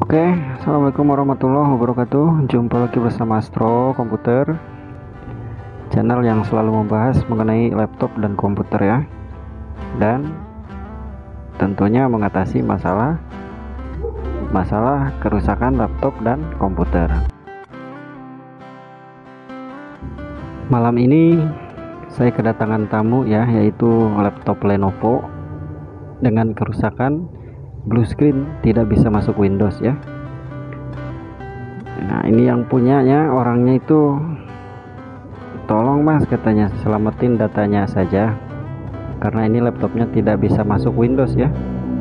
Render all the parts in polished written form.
Oke, assalamualaikum warahmatullahi wabarakatuh. Jumpa lagi bersama Astro Komputer, channel yang selalu membahas mengenai laptop dan komputer ya, dan tentunya mengatasi masalah kerusakan laptop dan komputer. Malam ini saya kedatangan tamu ya, yaitu laptop Lenovo dengan kerusakan blue screen, tidak bisa masuk Windows ya. Nah, ini yang punyanya orangnya itu, tolong mas katanya, selamatin datanya saja karena ini laptopnya tidak bisa masuk Windows ya.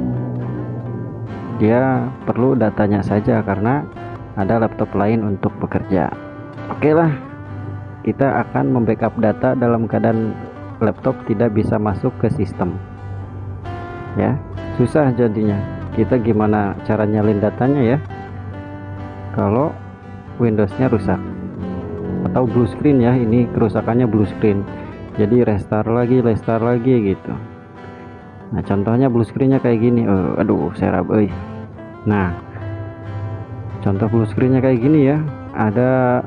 Dia perlu datanya saja karena ada laptop lain untuk bekerja. Oke lah, kita akan membackup data dalam keadaan laptop tidak bisa masuk ke sistem ya. Susah jadinya, kita gimana cara nyalin datanya ya kalau Windowsnya rusak atau blue screen ya. Ini kerusakannya blue screen, jadi restart lagi gitu. Nah, contohnya blue screennya kayak gini. Aduh serap euy. Nah, contoh blue screennya kayak gini ya, ada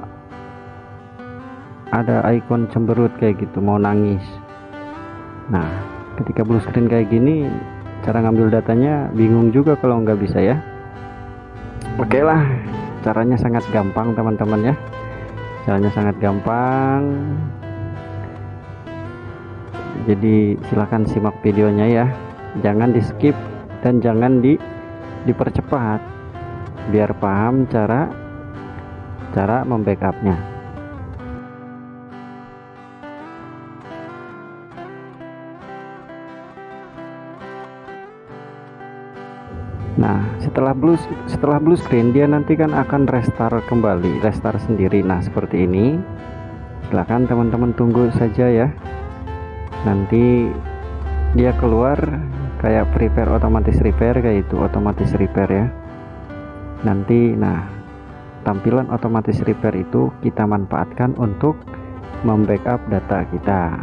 icon cemberut kayak gitu, mau nangis. Nah, ketika blue screen kayak gini, cara ngambil datanya bingung juga kalau nggak bisa ya. Oke lah, caranya sangat gampang teman-teman ya, caranya sangat gampang. Jadi silahkan simak videonya ya, jangan di skip dan jangan dipercepat biar paham cara membackupnya. Nah, setelah blue screen dia nanti kan akan restart kembali, restart sendiri. Nah, seperti ini. Silahkan teman-teman tunggu saja ya. Nanti dia keluar kayak otomatis repair kayak itu, otomatis repair ya. Nanti nah, tampilan otomatis repair itu kita manfaatkan untuk membackup data kita.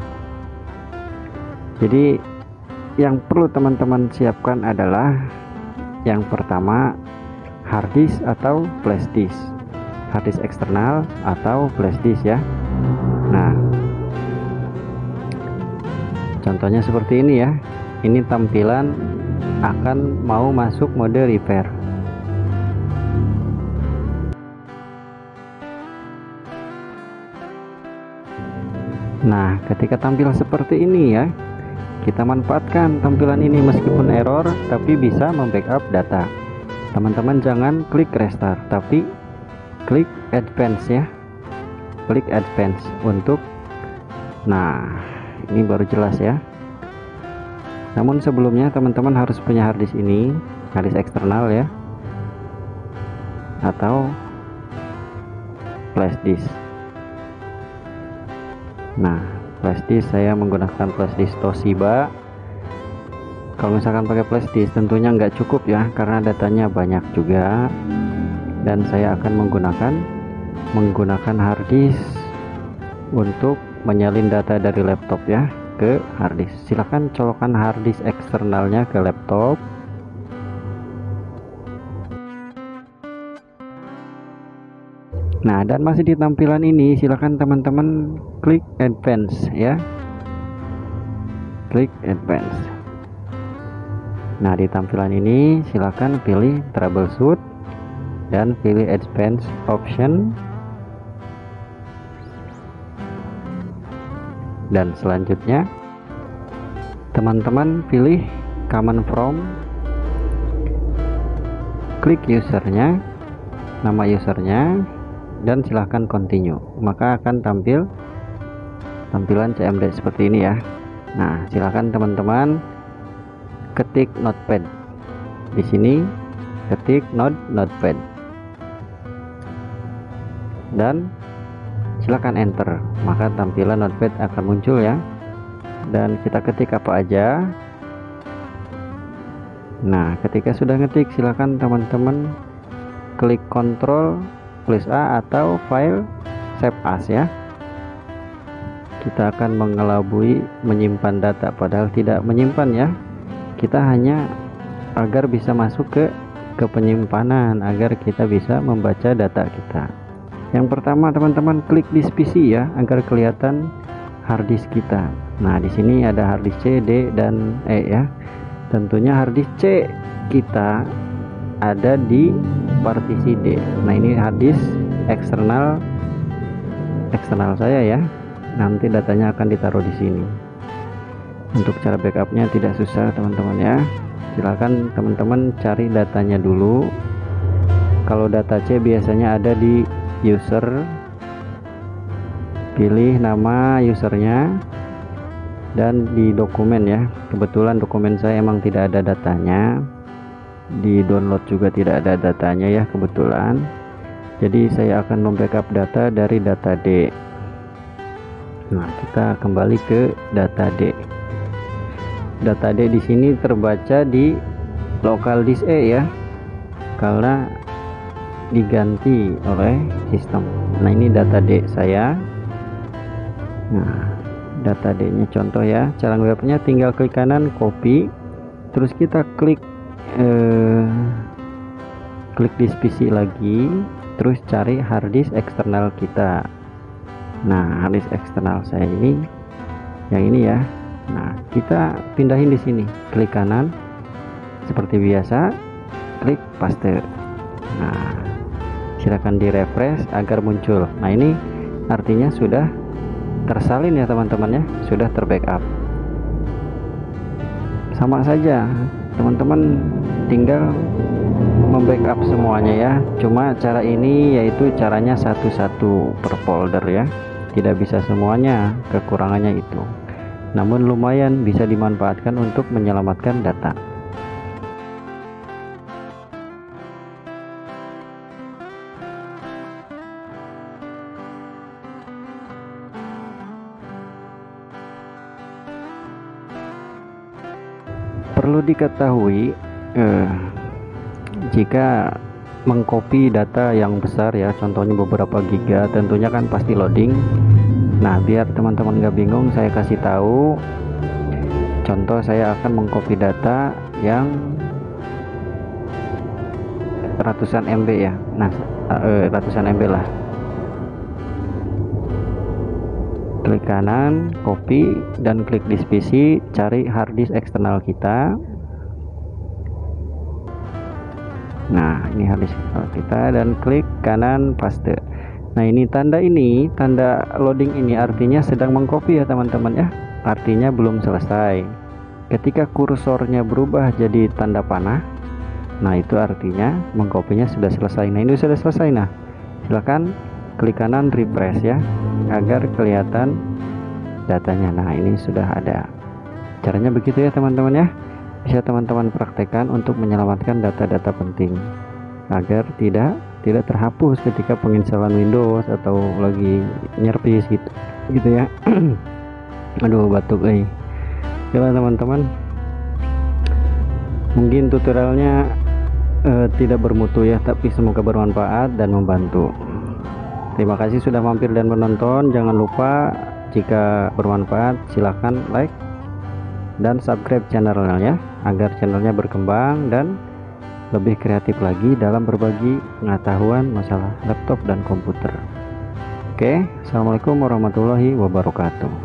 Jadi yang perlu teman-teman siapkan adalah yang pertama, harddisk atau flashdisk, harddisk eksternal atau flashdisk ya. Nah, contohnya seperti ini ya. Ini tampilan akan mau masuk mode repair. Nah, ketika tampil seperti ini ya, kita manfaatkan tampilan ini meskipun error tapi bisa membackup data. Teman-teman jangan klik restart tapi klik advance ya, klik advance untuk, nah ini baru jelas ya. Namun sebelumnya teman-teman harus punya harddisk ini, harddisk eksternal ya, atau flashdisk. Nah, flashdisk saya menggunakan flashdisk Toshiba. Kalau misalkan pakai flashdisk tentunya nggak cukup ya, karena datanya banyak juga, dan saya akan menggunakan harddisk untuk menyalin data dari laptop ya ke harddisk. Silahkan colokan harddisk eksternalnya ke laptop. Nah, dan masih di tampilan ini silakan teman-teman klik advance ya, klik advance. Nah, di tampilan ini silakan pilih troubleshoot dan pilih advance option, dan selanjutnya teman-teman pilih command from, klik usernya, nama usernya, dan silahkan continue. Maka akan tampil tampilan CMD seperti ini ya. Nah, silahkan teman-teman ketik notepad di sini, ketik notepad dan silahkan enter, maka tampilan notepad akan muncul ya, dan kita ketik apa aja. Nah, ketika sudah ngetik silahkan teman-teman klik Ctrl plus A atau file save as ya. Kita akan mengelabui menyimpan data padahal tidak menyimpan ya. Kita hanya agar bisa masuk ke ke penyimpanan agar kita bisa membaca data kita. Yang pertama teman-teman, klik disk PC ya agar kelihatan harddisk kita. Nah, di sini ada harddisk C, D, dan E ya. Tentunya harddisk C kita ada di partisi D. Nah, ini harddisk eksternal saya ya. Nanti datanya akan ditaruh di sini. Untuk cara backupnya tidak susah teman-teman ya. Silakan teman-teman cari datanya dulu. Kalau data C biasanya ada di user, pilih nama usernya dan di dokumen ya. Kebetulan dokumen saya emang tidak ada datanya, di download juga tidak ada datanya ya kebetulan. Jadi saya akan membackup data dari data D. Nah, kita kembali ke data D. Data D di sini terbaca di local disk E ya, karena diganti oleh sistem. Nah, ini data D saya. Nah, data D nya contoh ya. Cara nge-webnya tinggal klik kanan, copy, terus kita klik disk PC lagi, terus cari harddisk eksternal kita. Nah, harddisk eksternal saya ini yang ini ya. Nah, kita pindahin di sini, klik kanan seperti biasa, klik paste. Nah, silakan di refresh agar muncul. Nah, ini artinya sudah tersalin ya teman-teman ya, sudah terbackup. Sama saja teman-teman, tinggal membackup semuanya ya. Cuma cara ini yaitu caranya satu-satu per folder ya, tidak bisa semuanya, kekurangannya itu. Namun lumayan bisa dimanfaatkan untuk menyelamatkan data. Perlu diketahui jika mengcopy data yang besar ya, contohnya beberapa giga, tentunya kan pasti loading. Nah, biar teman-teman nggak bingung, saya kasih tahu. Contoh, saya akan mengcopy data yang ratusan MB ya. Nah, ratusan MB lah. Klik kanan, copy, dan klik disk PC, cari harddisk eksternal kita. Nah, ini harddisk eksternal kita, dan klik kanan paste. Nah, ini tanda loading ini artinya sedang mengcopy ya teman-teman ya, artinya belum selesai. Ketika kursornya berubah jadi tanda panah, nah itu artinya mengcopy-nya sudah selesai. Nah, ini sudah selesai. Nah, silakan klik kanan refresh ya agar kelihatan datanya. Nah, ini sudah ada. Caranya begitu ya teman-teman ya, bisa teman-teman praktekkan untuk menyelamatkan data-data penting agar tidak terhapus ketika penginstalan Windows atau lagi nyerpis gitu ya. Aduh, batuk Oke lah teman-teman, mungkin tutorialnya tidak bermutu ya, tapi semoga bermanfaat dan membantu. Terima kasih sudah mampir dan menonton. Jangan lupa jika bermanfaat silahkan like dan subscribe channelnya ya, agar channelnya berkembang dan lebih kreatif lagi dalam berbagi pengetahuan masalah laptop dan komputer. Oke, assalamualaikum warahmatullahi wabarakatuh.